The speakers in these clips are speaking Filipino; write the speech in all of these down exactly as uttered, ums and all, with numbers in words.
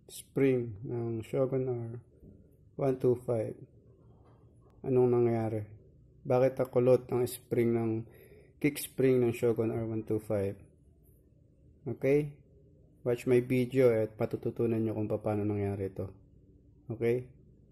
spring ng Shogun R one twenty-five. Anong nangyari? Bakit nakulot ang spring ng kick spring ng Shogun R one twenty-five? Okay? Watch my video at patututunan nyo kung paano nangyari ito. Okay?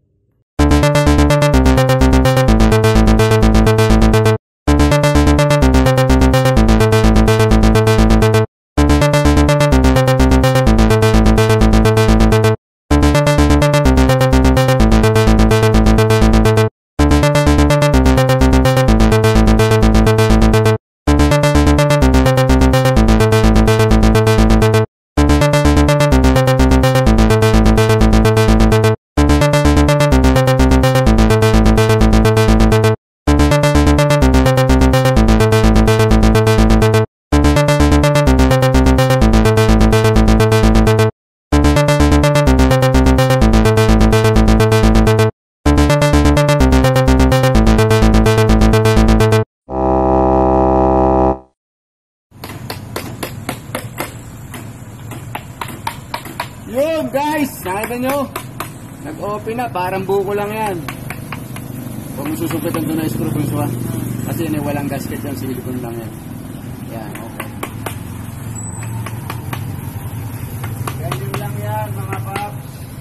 Yun guys, nakita nyo? Nag-open na, parang buko lang yan. Huwag mo susupitan doon na screw kung suwa. Kasi yun, walang gasket yan, silicone lang yan. Yan, okay. Ganyan lang yan mga paps.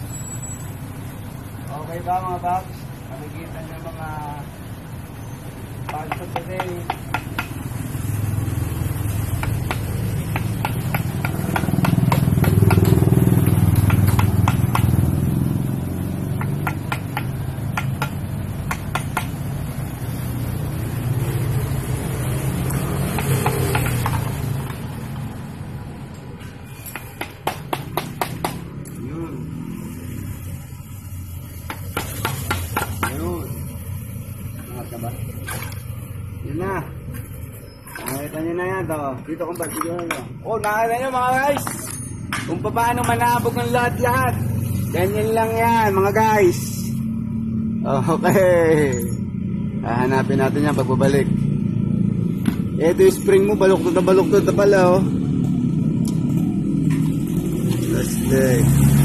Okay ba mga paps? Nakikita nyo mga parts of the day. Yun na. Nakita nyo na yan to. Dito kung ba't video nyo. Oh, nakita nyo mga guys. Kung paano manabog ng lahat-lahat. Ganyan lang yan mga guys. Okay. Hahanapin natin yan pagbabalik. Ito yung spring mo. Baluktot na baluktot na pala oh. Last day.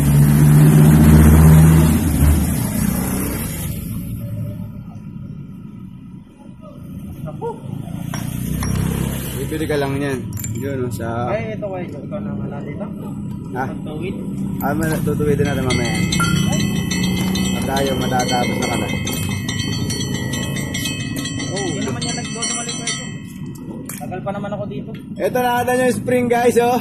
Bibili ka lang yan. Yun, no, sa... Eh, ito kayo. Ikaw naman na dito. Ha? Magtuwid. Ah, tutuwidin natin mamaya. At tayo, matatapos na kami. Oh, hindi naman yan nagdodumalik ko ito. Tagal pa naman ako dito. Ito nakita nyo yung spring guys, oh.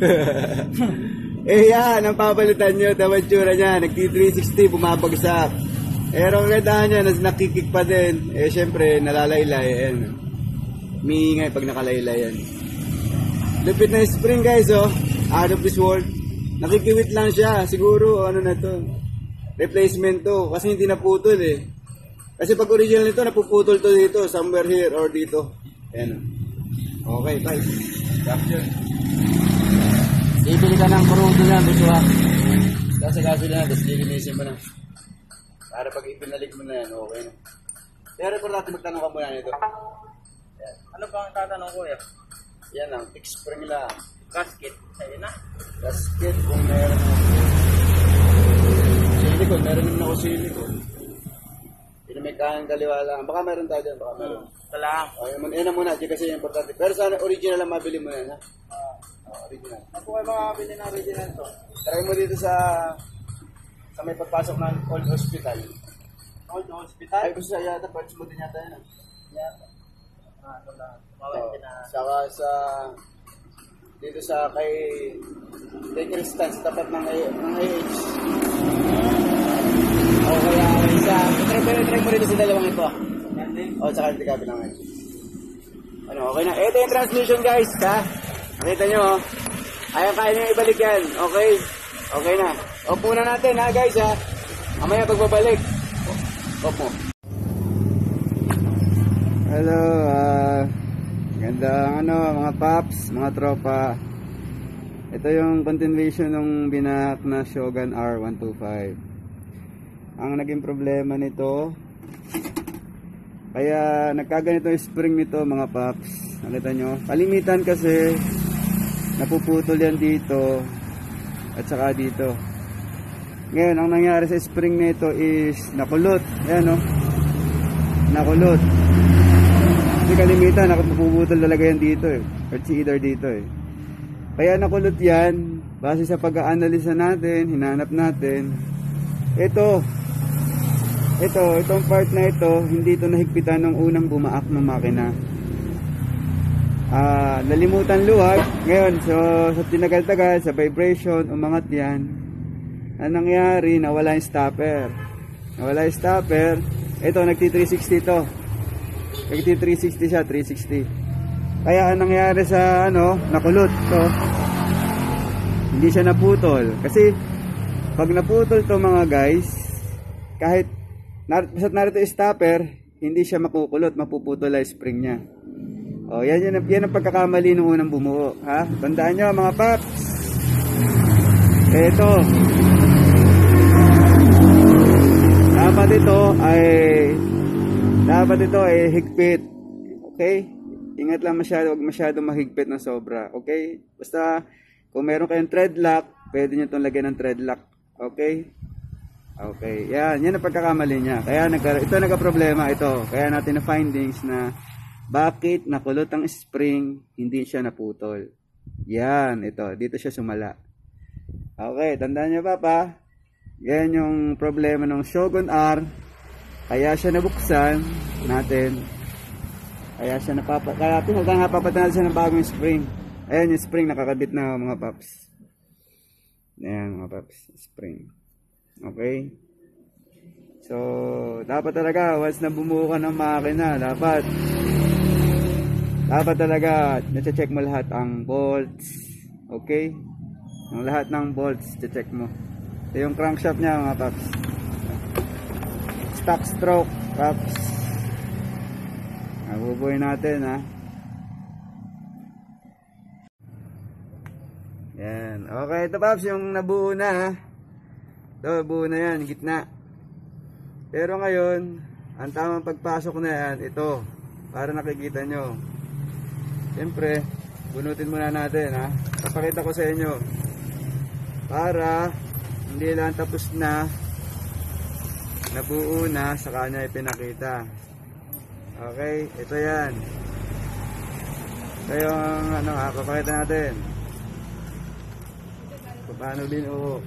Eh yan, ang papalitan nyo. Tawad tsura niya. Nag-T three sixty, bumabagsak. Pero ang ganda niya, nakikik pa din. Eh, syempre, nalalaylay. Ayan. Miingay pag nakalaylay yan. Lupit na yung spring guys, oh. Out of this world. Nakikiwit lang siya. Siguro, ano na to. Replacement to. Kasi hindi naputol eh. Kasi pag original nito, napuputol to dito. Somewhere here or dito. Ayan. Okay, bye. Capture. Ibili ka ng kuruto niya, busuha. Kasi kasi na, tapos lilinisin mo na. Para pag ipinalik mo na yan, okay na. Pero kung natin magtanong ka muna nito. Yan. Ano ba ang tatanong ko eh? Yan lang, fix spring lang. Gasket. Ayun na. Gasket kung meron ako. Silicone, meron naman ako silicone. Pinamekahan kaliwa lang. Baka meron tayo dyan, baka meron. Hmm. Ito lang. O, yun, yun na muna, di kasi yung importante. Pero sana original lang mabili mo yan, ha? Uh, O, original. Ako kayo makakabili ng original to. Try mo dito sa sa may pagpasok ng old hospital. Old hospital? Ay, gusto sa yata, parts mo din yata yan. Yata. Ah, ito lang. So, Mawag na. saka sa dito sa kay kay Kristan sa tapat ng ng A H. O kaya isa, try mo try mo dito sa dalawang ito. Yan din. O saka dito ka lang. Ano, okay na. Ito yung transmission guys, ha? Nakita nyo, oh. Ayaw kaya nyo ibalik yan. Okay? Okay na. Opo na natin, ha guys, ha? Mamaya pagbabalik. Opo. Hello, ah... Uh, gandang ano, mga paps, mga tropa. Ito yung continuation ng binak na Shogun R one twenty-five. Ang naging problema nito, kaya nagkaganito yung spring nito mga paps. Nakita nyo, kalimitan kasi napuputol yan dito at saka dito. Ngayon, ang nangyari sa spring nito is nakulot. Ayan o. Nakulot. Kasi kalimitan, nakapuputol talaga yan dito eh. Or either dito eh. Kaya nakulot yan. Base sa pag-aanalisa natin, hinanap natin. Ito. Ito, itong part na ito, hindi ito nahigpitan ng unang bumaak ng makina. Ah, nalimutan luwag. Ngayon, so sa tinagal-tagal, sa vibration, umangat yan. Ang nangyari, nawala yung stopper. Nawala yung stopper. Ito, nagti three sixty to. Nagti three sixty siya, three sixty. Kaya ang nangyari sa ano, nakulot to. Hindi siya naputol. Kasi pag naputol to mga guys, kahit nar narito yung stopper, hindi siya makukulot, mapuputol ang spring niya. O, yan, yan, yan ang pagkakamali ng unang bumuo. Ha? Tandaan nyo mga paps. Ito. Dapat ito ay dapat ito ay higpit. Okay? Ingat lang masyado, huwag masyado mahigpit ng sobra. Okay? Basta kung meron kayong thread lock, pwede nyo itong lagyan ng thread lock. Okay? Okay. Yan, yan ang pagkakamali niya. Kaya nagka, ito nagka-problema ito. Kaya natin na findings na bakit nakulot ang spring, hindi siya naputol. Yan, ito. Dito siya sumala. Okay, tandaan nyo pa pa. Yan yung problema ng Shogun R. Kaya siya nabuksan natin. Kaya siya napapa... Kaya pinagdang napapatan natin siya ng bagong spring. Ayan yung spring, nakakabit na mga paps. Ayan mga paps, spring. Okay? So, dapat talaga, once na bumuo ka ng makina, dapat dapat talaga, na-check mo lahat ang bolts. Okay? Ang lahat ng bolts, check mo. Ito yung crankshaft niya mga paps. Stock stroke, paps. Nabubuhay natin ha. Yan. Okay, ito paps, yung nabuo na ha. Ito, buo na yan, gitna. Pero ngayon, ang tamang pagpasok na yan, ito. Para nakikita nyo. Siyempre, bunutin muna natin ha. Papakita ko sa inyo. Para hindi lang tapos na, nabuo na, sa kanya ipinakita. Okay, ito yan. Ito yung ano ha, papakita natin. Paano binuo.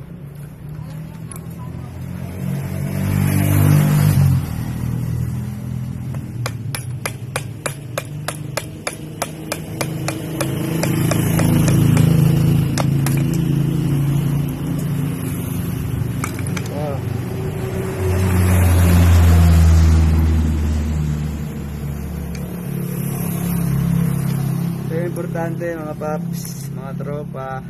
Importante mga paps, mga tropa,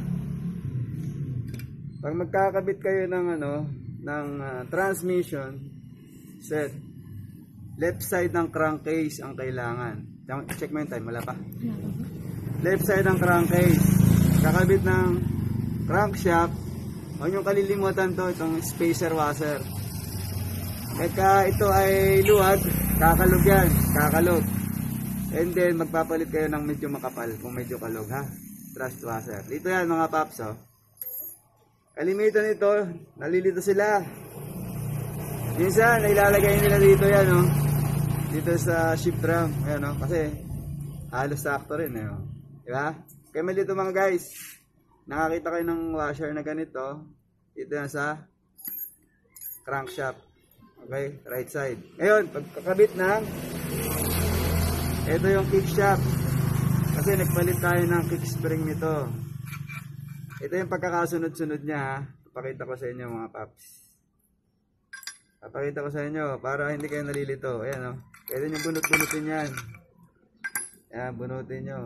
pag magkakabit kayo ng ano ng uh, transmission set, left side ng crankcase ang kailangan. Check mo yung time, wala pa. Left side ng crankcase, kakabit ng crankshaft. Huwag nyo kalilimutan to, itong spacer washer. Kaya ito ay luwag, kakalog yan, kakalog. And then, magpapalit kayo ng medyo makapal kung medyo kalog ha. Thrust washer. Dito yan mga paps oh. Kalimitan ito, nalilito sila. Minsan, nailalagay nila dito yan oh. Dito sa shift drum. Ayan oh. Kasi, halos sakto rin eh oh. Diba? Kaya may dito mga guys. Nakakita kayo ng washer na ganito. Dito yan sa crankshaft. Okay? Right side. Ngayon, pagkakabit na, ito yung kickshaft. Kasi nagpalit tayo ng kick spring nito. Ito yung pagkakasunod-sunod niya ha. Papakita ko sa inyo mga paps. Papakita ko sa inyo para hindi kayo nalilito. Ayan o. Pwede nyo bunot-bunutin yan. Ayan, bunutin nyo.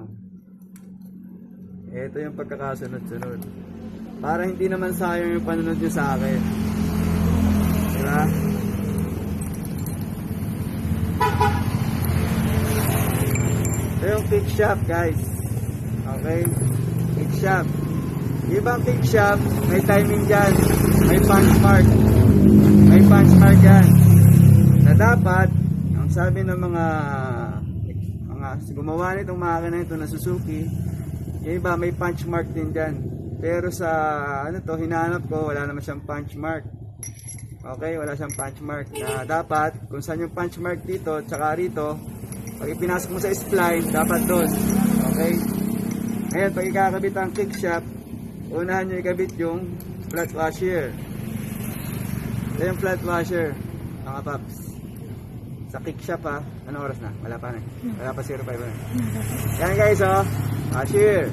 Ito yung pagkakasunod-sunod. Para hindi naman sayang yung panunod nyo sa akin. Diba? Ito yung kick shaft guys. Okay? Kick shaft. Ibang kick shaft, may timing dyan. May punch mark. May punch mark yan. Na dapat, ang sabi ng mga mga gumawa nitong makina ito na Suzuki, yung iba may punch mark din dyan. Pero sa ano to, hinanap ko, wala naman siyang punch mark. Okay, wala siyang punch mark. Na dapat, kung saan yung punch mark dito, tsaka rito, pag ipinasok mo sa spline, dapat doon. Okay? Ngayon, pag ikakabit ang kick shaft, unahan nyo ikabit yung flat washer. Ito yung flat washer, mga paps. Sa kick shaft ha. Anong oras na? Wala pa na. Wala pa zero five na. Yan guys oh. Washer.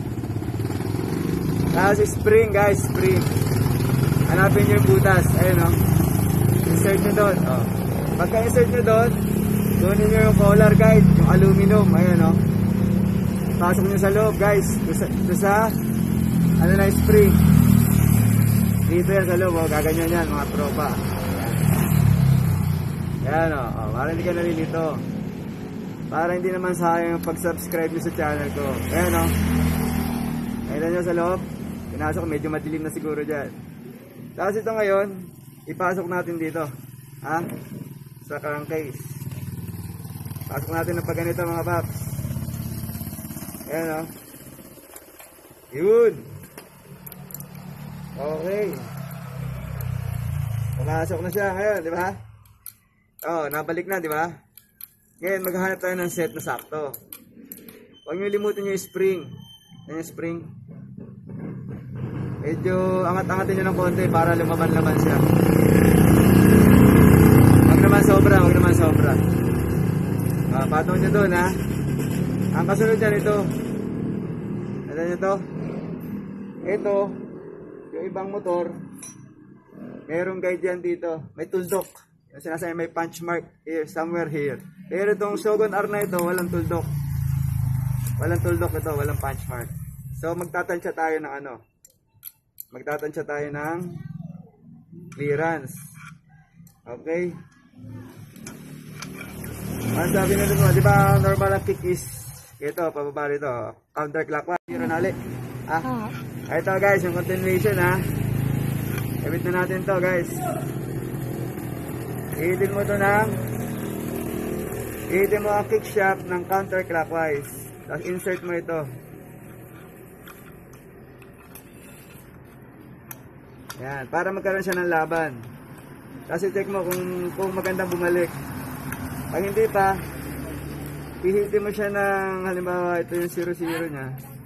Tapos spring guys, spring. Hanapin nyo yung butas. Ayun oh. Insert nyo doon. Oh. Pagka insert nyo doon, kunin nyo yung collar guide, yung aluminum. Ayun oh. Pasok nyo sa loob guys. Doon sa, doon sa ano na spring. Dito yan sa loob oh. Gaganyan yan mga tropa. Yan o, oh, para hindi ka nalilito. Para hindi naman sayang yung pag-subscribe nyo sa channel ko. Ayan o. Ayan nyo sa loob. Pinasok, medyo madilim na siguro dyan. Tapos ito ngayon, ipasok natin dito. Ha? Sa crankcase. Pasok natin ng pagganito mga paps. Ayan o. Yun. Okay. Pumasok na siya ngayon, di ba? Oh, nabalik na, di ba? Ngayon, maghahanap tayo ng set na sakto. Huwag nyo limutin yung spring. Yan yung spring. Medyo angat-angatin nyo ng konti para lumaban-laban siya. Huwag naman sobra, huwag naman sobra. Ah, patong nyo doon, ha? Ang kasunod dyan, ito. Ano nyo to? Ito, yung ibang motor, mayroong guide yan dito. May tuldok. Yung sinasabi may punch mark here, somewhere here. Pero itong Shogun R na ito, walang tuldok. Walang tuldok ito, walang punch mark. So magtatansya tayo ng ano? Magtatansya tayo ng clearance. Okay? Ang sabi na dito, di ba normal ang kick is ito, pababa rito. Counterclockwise. Zero na ulit. Ah, ito guys, yung continuation ha. Gawin na natin to guys. Ihitin mo ito ng ihitin mo ang kick shaft ng counterclockwise. Tapos insert mo ito. Yan, para magkaroon siya ng laban. Tapos i-check mo kung, kung magandang bumalik. Pag hindi pa, ihitin mo siya ng, halimbawa ito yung zero zero nya.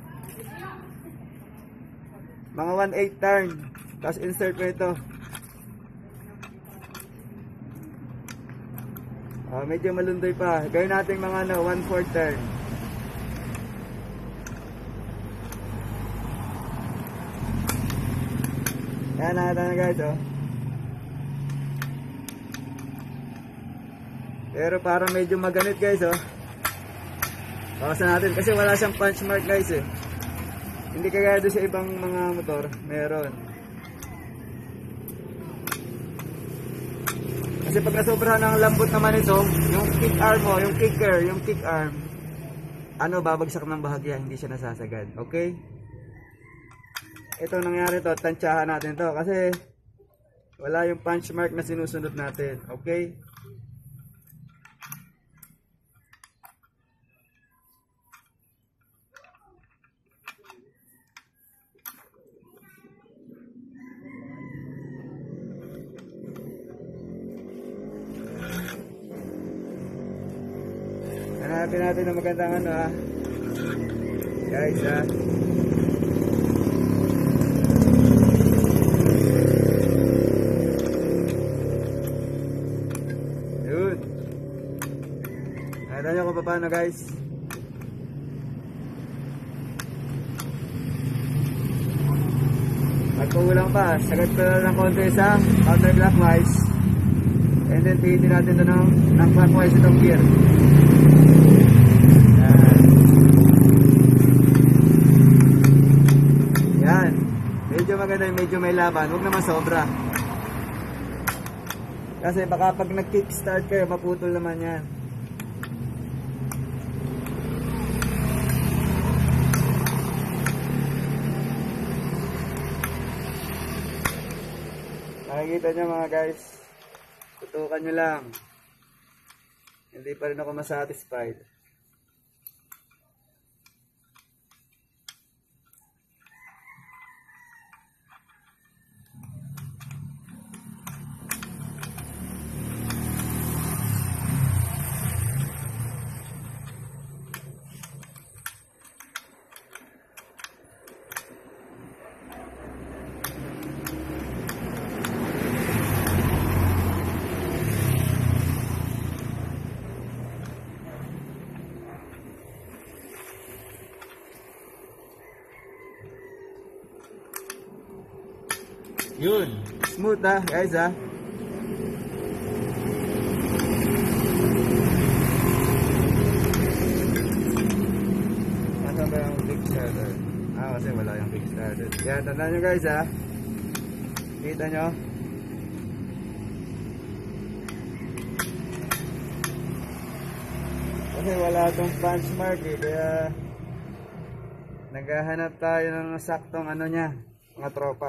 Mga one eight turn. Tapos insert mo ito. Oh, medyo malundoy pa. Gawin natin mga ano, one fourth turn. Yan, nakita na guys, oh. Pero parang medyo maganit guys, oh. Bawasan natin kasi wala siyang punch mark guys, eh. Hindi kagaya doon sa ibang mga motor, meron. Kasi pag nasobrahan ng lambot naman ito, yung kick arm mo, yung kicker, yung kick arm, ano, babagsak ng bahagya, hindi siya nasasagad. Okay? Ito nangyari to, tansyahan natin to kasi wala yung punch mark na sinusunod natin. Okay? Hanapin natin ng magandang ano ha. Guys ha. Yun. Nakita nyo kung paano guys. At kulang pa, sagad pa lang ng konti sa counterclockwise. And then pihitin natin ito ng, ng clockwise itong gear. Yan. Medyo maganda, medyo may laban. Huwag naman sobra. Kasi baka pag nag-kickstart kayo, maputol naman yan. Nakikita nyo mga guys, tutukan nyo lang. Hindi pa rin ako masatisfied. . Yun. Smooth ha, guys ha. Nasaan ba yung kickstarter? Ah, kasi wala yung kickstarter. Yan, tandaan nyo guys ha. Kita nyo? Kasi wala itong punch mark eh, kaya naghahanap tayo ng saktong ano niya, mga tropa.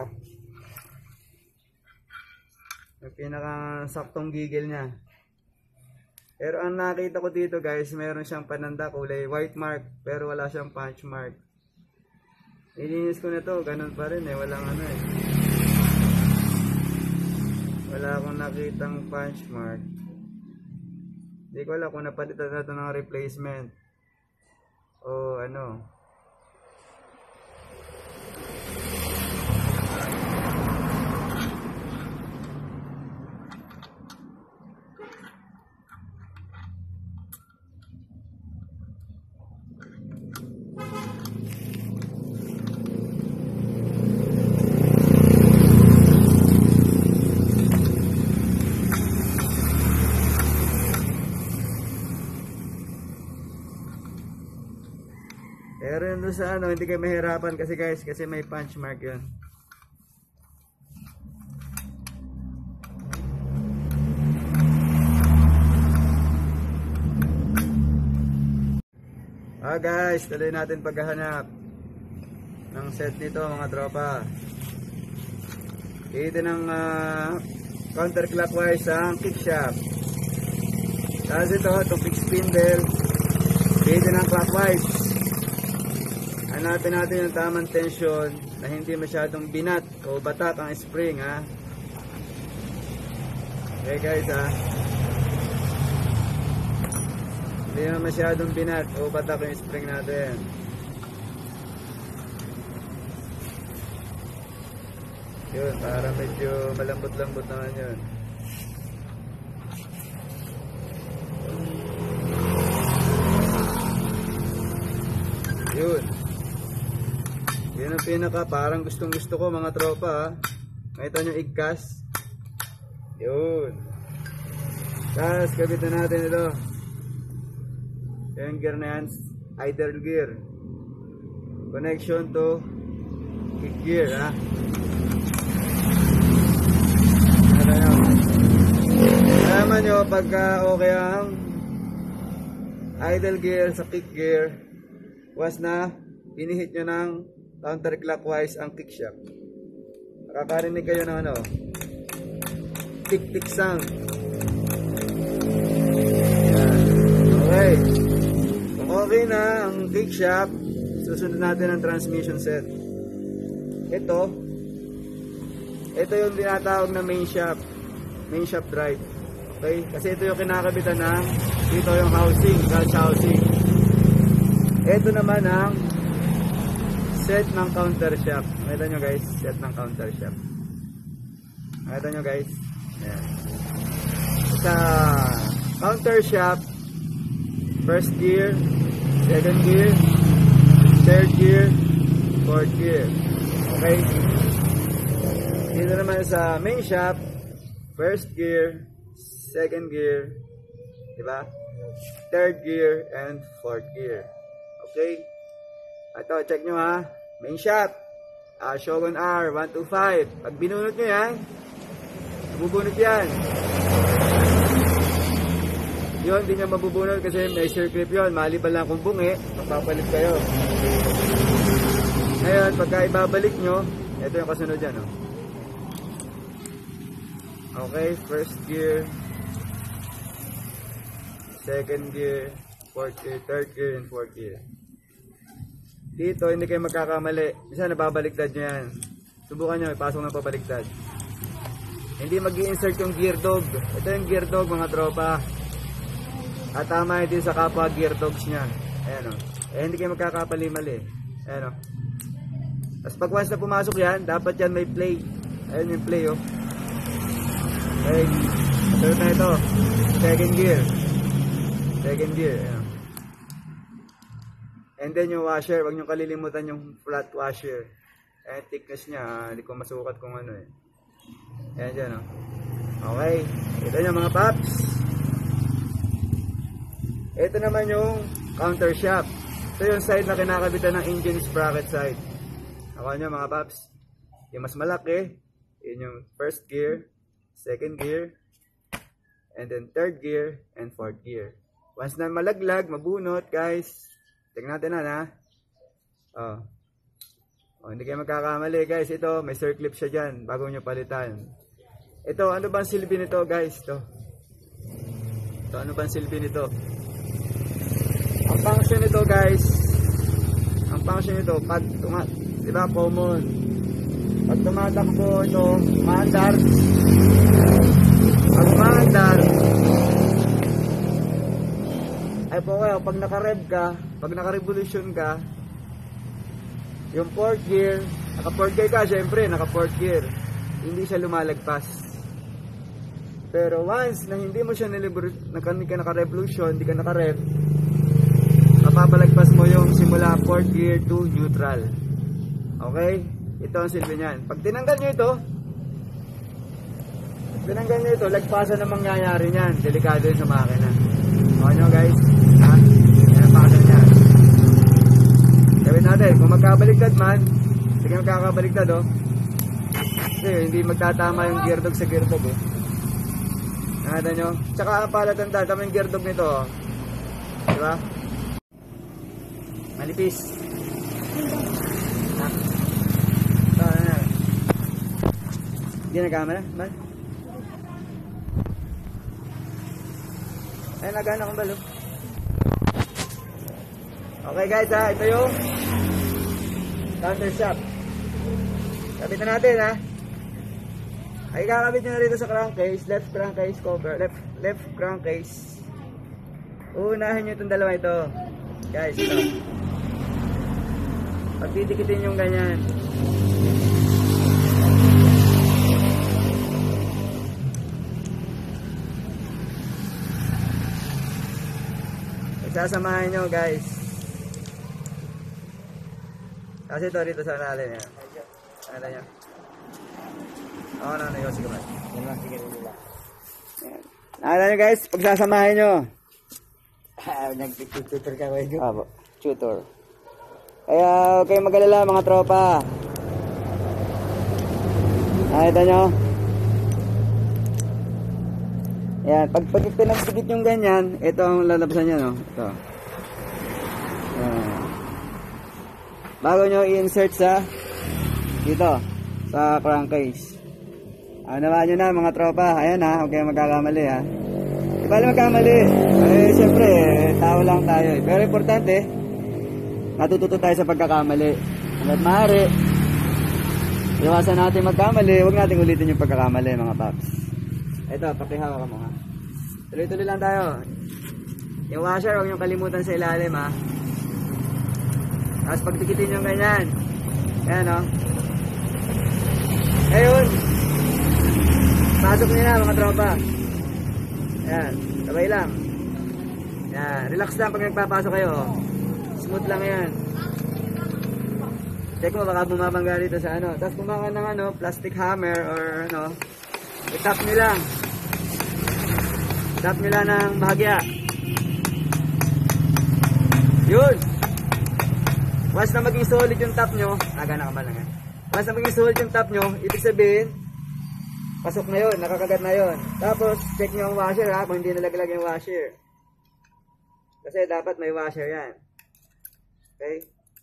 Yung pinaka saktong gigil niya. Pero ang nakita ko dito guys, meron siyang pananda kulay white mark, pero wala siyang punch mark. Ilinis ko na to, ganun pa rin eh, walang ano eh. Wala akong nakitang punch mark. Hindi ko alam kung napalitan na ito ng replacement o ano. Pero yun doon sa ano, hindi kayo mahirapan kasi guys, kasi may punch mark yun. Ah guys, tuloy natin paghahanap ng set nito mga tropa. Ito ng uh, counterclockwise ang kickshaft. Tapos ito, itong fixed spindle. Ito ng clockwise. Hanapin natin yung tamang tension na hindi masyadong binat o batak ang spring ha. Okay guys ha. Hindi na masyadong binat o batak yung spring natin. Yun, para medyo malambot-lambot naman yun. Yun. Yun ang pinaka parang gustong gusto ko mga tropa ha. Nakita nyo igkas. Yun. Tapos kabitan natin ito. Yung gear na yan, idle gear. Connection to kick gear ha. Alaman nyo pagka okay ang idle gear sa kick gear, was na pinihit nyo ng counterclockwise ang kickshaft. Nakakarinig kayo ng ano, tick-tick sound. Yan. Okay. Kung okay na ang kickshaft, susunod natin ang transmission set. Ito, ito yung tinatawag na main shaft, main shaft drive. Okay? Kasi ito yung kinakabitan ng, dito yung housing, clutch housing. Ito naman ang set ng counter shaft. Nakita nyo guys, set ng counter shaft. Nakita nyo guys. Ayan. Sa counter shaft, first gear, second gear, third gear, fourth gear. Okay? Dito naman sa main shaft, first gear, second gear, diba? Third gear, and fourth gear. Okay? Ito, check nyo ha. Main shaft. Uh, Shogun R, one two five. Pag binunot nyo yan, mabubunot yan. Yun, hindi nyo mabubunot kasi may circlip yun. Maliban lang kung bungi, magpapalit kayo. Ngayon, pagka ibabalik nyo, ito yung kasunod yan. Oh. Okay, first gear, second gear, fourth gear, third gear, and fourth gear. Dito, hindi kayo magkakamali. Isa nababaliktad nyo yan. Subukan nyo, ipasok ng pabaliktad. Hindi mag-i-insert yung gear dog. Ito yung gear dog mga tropa. At tama din sa kapwa gear dogs nya. Ayan o. Eh, hindi kayo magkakapali-mali. Ayan o. Tapos pag once na pumasok yan, dapat yan may play. Ayan yung play o. Okay. Sunod na ito. Second gear. Second gear. Ayan. And then yung washer, wag nyo kalilimutan yung flat washer. Eh, thickness nya, hindi ko masukat kung ano eh. Ayan dyan, no? Okay. Ito nyo mga paps. Ito naman yung counter shaft. Ito yung side na kinakabitan ng engine sprocket side. Ako nyo mga paps. Yung mas malaki, yun yung first gear, second gear, and then third gear, and fourth gear. Once na malaglag, mabunot, guys. Tingnan natin na, ha? Oh. Oh, hindi kayo magkakamali, guys. Ito, may circlip siya dyan, bago nyo palitan. Ito, ano ba ang silbi nito, guys? Ito. Ito, ano ba ang silbi nito? Ang function nito, guys, ang function nito, pag, di ba, common. Pag tumatakbo ito, maandar. Pag maandar, ay po kayo, pag naka-rev ka, pag naka-revolution ka, yung fourth gear, naka-fourth gear ka, syempre, naka-fourth gear, hindi siya lumalagpas. Pero once na hindi mo siya naka-revolution, hindi ka naka-rev, mapapalagpas mo yung simula fourth gear to neutral. Okay? Ito ang silbi niyan. Pag tinanggal nyo ito, pag tinanggal nyo ito, lagpasan ang mangyayari niyan. Delikado yun sa makina. Okay nyo guys? Ha? Yan ang pasan niyan. Gawin natin. Kung magkabaligtad man, sige magkakabaligtad oh. Kasi hindi magtatama yung gear dog sa gear dog eh. Nakata nyo? Tsaka ang palatanda, tama yung gear dog nito oh. Diba? Malipis. Ha? Ito, ano na. Hindi na camera? Ba? Ay, nagana akong balo. Okay guys ha, ito yung counter shaft. Kabit na natin ha. Ay, kakabit nyo na rito sa crankcase. Left crankcase cover. Left, left crankcase. Uunahin nyo itong dalawa ito. Guys, ito. Pagdidikitin yung ganyan. Isasamahin nyo guys. Kasi ito rito sa lalim yan. Ano nyo? Oo na, na, sige man. Ano nyo guys, pagsasamahin nyo. Nag-tutor ka ko ito. Apo, tutor. Kaya huwag kayong mag-alala mga tropa. Nakita nyo? Ayan, pag pag pinagsigit yung ganyan, ito ang lalabsan niya, no? Ito. Ayan. Bago nyo i-insert sa dito, sa crankcase. Ano naman nyo na mga tropa. Ayan ha, huwag kayong magkakamali ha. Di bali magkamali. Eh, siyempre, tao lang tayo eh. Pero importante, natututo tayo sa pagkakamali. Hanggat maaari, iwasan natin magkamali, huwag natin ulitin yung pagkakamali mga paps. Ito, pakihawa ka mo ha. Tuloy-tuloy lang tayo. Yung washer, huwag nyo kalimutan sa ilalim ha. Tapos pagtikitin yung ganyan. Ayan o. Ngayon, pasok nyo na mga tropa. Ayan, sabay lang. Ayan, relax lang pag nagpapasok kayo. Smooth lang yan. Check mo, baka bumabangga dito sa ano. Tapos kumakan ng ano, plastic hammer or ano, i-tap nyo lang. Tap nyo lang ng bahagya. Yun. Once na maging solid yung tap nyo, naga na ka lang yan. Once na maging solid yung tap nyo, ibig sabihin, pasok na yun, nakakagat na yun. Tapos, check nyo ang washer ha, kung hindi nalaglag yung washer. Kasi dapat may washer yan. Okay?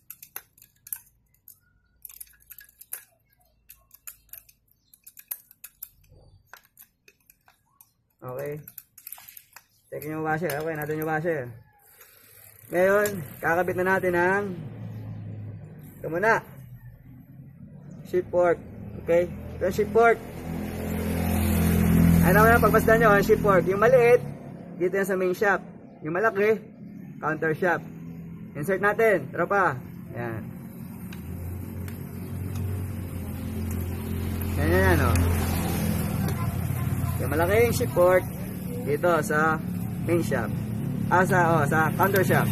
Okay. Check nyo yung washer. Okay, natin yung washer. Ngayon, kakabit na natin ang ito muna. Shift fork. Okay? Ito yung shift fork. Ano na, pagpasdan nyo, ang shift fork. Yung maliit, dito yan sa main shaft. Yung malaki, counter shaft. Insert natin. Tropa. Yan. Yan, yan, yan, oh. Yung malaking shift fork, dito sa main shaft. Ah, sa, oh, sa counter shaft.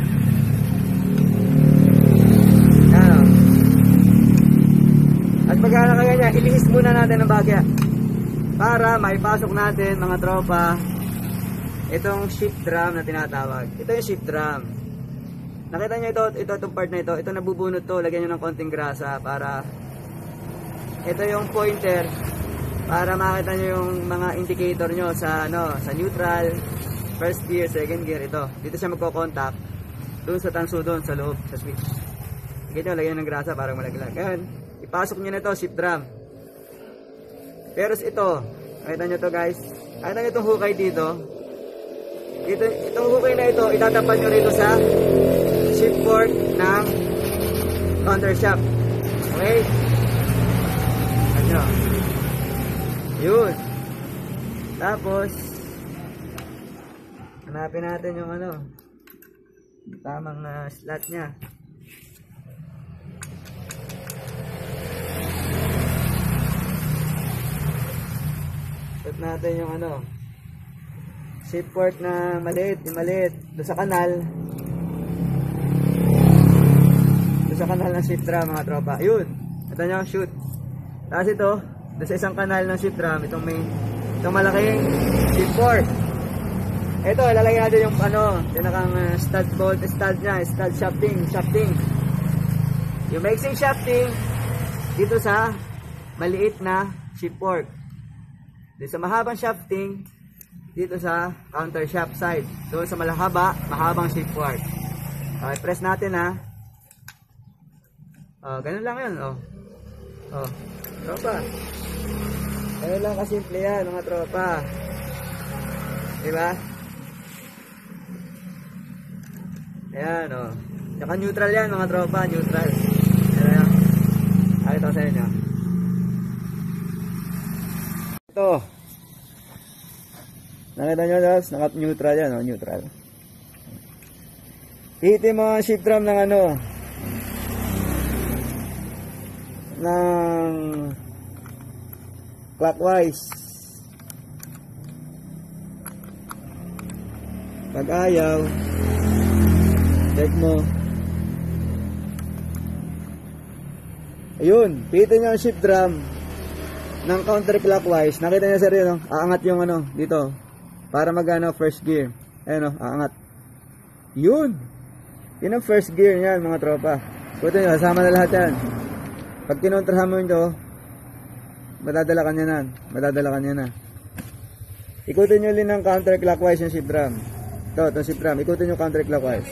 Yan, oh. At pag pagka nakaganyan, ilihis muna natin ang bagya. Para maipasok natin mga tropa itong shift drum na tinatawag. Ito yung shift drum. Nakita nyo ito, ito itong part na ito, ito nabubunot to, lagyan nyo ng konting grasa para ito yung pointer para makita nyo yung mga indicator nyo sa ano, sa neutral, first gear, second gear. Ito, dito siya magko-contact doon sa tanso doon sa loob, sa switch. Lagyan nyo, lagyan ng grasa para malaglag. Ngayon, ipasok nyo na ito, shift drum. Pero ito, nakita nyo to guys, nakita nyo itong hukay dito. Ito, itong hukay na ito, itatapat nyo rito sa shift port ng counter shaft. Okay? Ano? Yun. Tapos, hanapin natin yung ano, tamang uh, slot nya. Set natin yung ano, shift port na maliit, yung maliit, doon sa kanal. Doon sa kanal ng shift drum mga tropa. Yun, ito nyo, shoot. Tapos ito, doon sa isang kanal ng shift drum, itong main, itong malaking shift port. Ito, ilalagay natin yung ano, tinakang uh, stud bolt, stud nya, stud shafting, shafting. Yung mixing shafting, dito sa maliit na shift port. Dito sa mahabang shafting, dito sa counter shaft side. Doon sa malahaba, mahabang shift port. Okay, press natin ha. Oh, ganun lang yun. Oh. Oh, tropa. Ganun lang kasimple yan, mga tropa. Diba? Ayan, oh. Saka neutral yan, mga tropa. Neutral. Ayan. Ay, ito sa inyo. Ito. Nakita nyo guys, naka-neutral yan, oh, neutral. Hihitin mo ang shift drum ng ano, ng clockwise. Pag ayaw, check mo. Ayun, hihitin nyo ang shift drum ng counterclockwise. Nakita niyo sir yun, no? Aangat yung ano, dito. Para magano first gear. Ayun o, aangat. Yun. Yun ang first gear niyan mga tropa. Ikutin nyo, kasama na lahat yan. Pag kinontrahan mo ito, madadala ka niya na. Madadala ka niya na. Ikutin nyo din ng counterclockwise yung shift drum. Ito, itong shift drum. Ikutin nyo counterclockwise.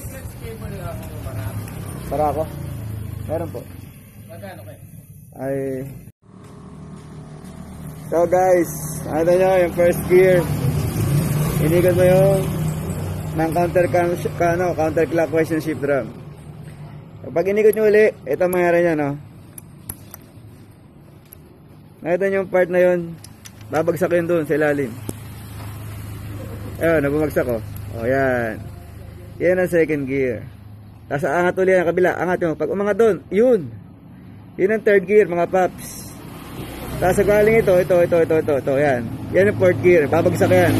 Para ako? Meron po. Ay... So guys, ano nyo yung first gear. Inigan mo yung ng counter, ano, counterclockwise yung shift drum. Pag inigot nyo uli, ito mangyari nyo, no? Nakita nyo yung part na yun, babagsak yun doon sa ilalim. Ayun, nabumagsak ko. O yan. Yan ang second gear. Tapos angat uli ang kabila, angat nyo. Pag umangat doon, yun. Yun ang third gear mga paps. Tapos galing ito, ito, ito, ito, ito, ito, yan. Yan ang fourth gear, babagsak yan.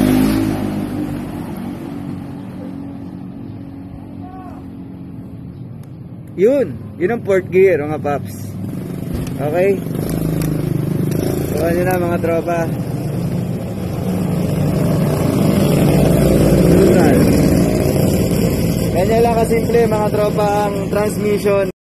Yun, yun ang fourth gear mga paps. Okay? So ano na mga tropa. Ganyan lang kasimple mga tropa ang transmission